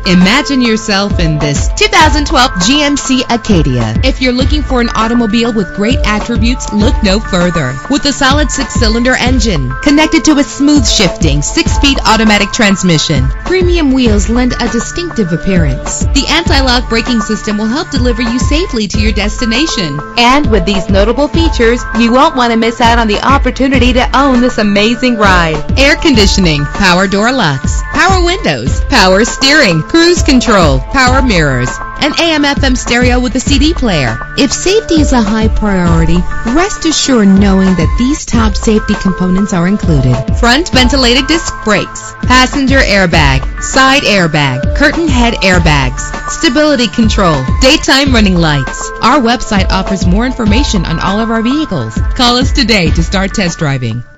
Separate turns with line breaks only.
Imagine yourself in this 2012 GMC Acadia. If you're looking for an automobile with great attributes, look no further. With a solid 6-cylinder engine connected to a smooth shifting 6-speed automatic transmission, premium wheels lend a distinctive appearance. The anti-lock braking system will help deliver you safely to your destination. And with these notable features, you won't want to miss out on the opportunity to own this amazing ride. Air conditioning, power door locks, power windows, power steering, cruise control, power mirrors, an AM/FM stereo with a CD player. If safety is a high priority, rest assured knowing that these top safety components are included. Front ventilated disc brakes, passenger airbag, side airbag, curtain head airbags, stability control, daytime running lights. Our website offers more information on all of our vehicles. Call us today to start test driving.